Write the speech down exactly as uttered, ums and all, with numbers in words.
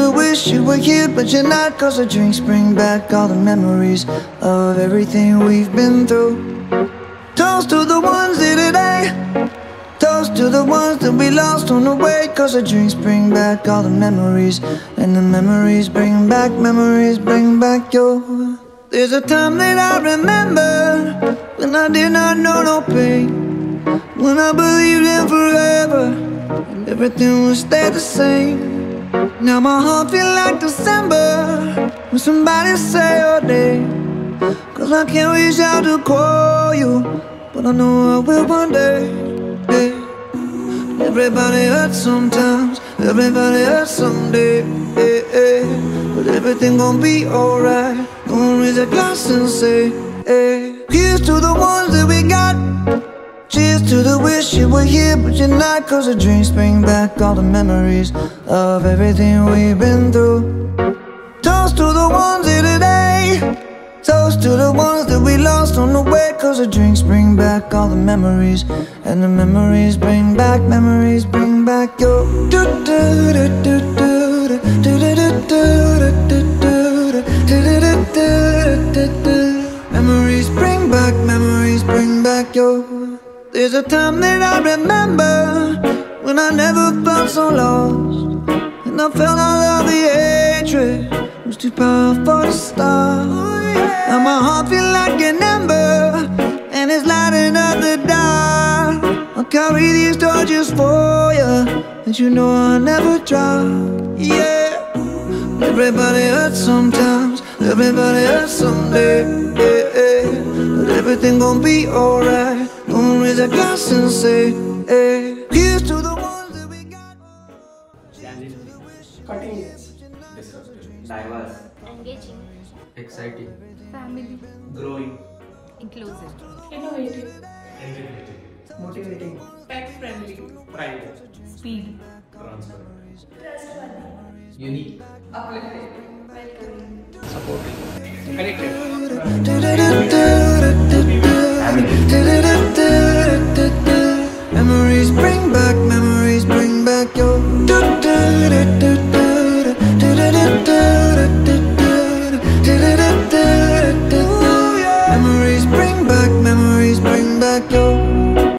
the wish you were here, but you're not. Cause the drinks bring back all the memories of everything we've been through. Toast to the ones here today. Toast to the ones that we lost on the way. Cause the drinks bring back all the memories, and the memories bring back, memories bring back your. There's a time that I remember when I did not know no pain, when I believed in forever and everything would stay the same. Now my heart feel like December when somebody say your name. Cause I can't reach out to call you, but I know I will one day. Hey. Everybody hurts sometimes, everybody hurts someday. Hey, hey. But everything gon' be alright. Gonna raise a glass and say, hey. Here's to the ones that we got. Cheers to the wish you were here, but you're not. Cause the drinks bring back all the memories of everything we've been through. Toast to the ones here today. Toast to the ones that we lost on the way. Cause the drinks bring back all the memories, and the memories bring back, memories bring back your. Memories bring back, memories bring back your. There's a time that I remember when I never felt so lost, and I felt all of the hatred was too powerful to stop. Now my heart feel like an ember, and it's lighting up the dark. I'll carry these torches for you, and you know I'll never drop. Yeah. Everybody hurts sometimes, everybody hurts someday. Yeah, yeah. But everything gon' be alright. Gonna raise a glass and say, hey. Here's to the ones that we got. Cutting edge, disruptive, diverse, engaging, exciting, family, growing, inclusive, innovative, integrating, motivating, pet friendly, private, speed, transparent, trustworthy, unique, uplifting, welcoming, supporting, connected. Do-do-do-do.